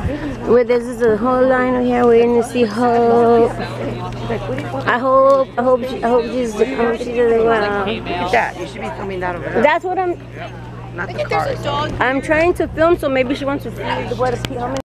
Where this is a whole line over here waiting to see Hope. I hope she does well. That you should be filming that over there. That's what I'm. Not the cars. I'm trying to film, so maybe she wants to see what how many.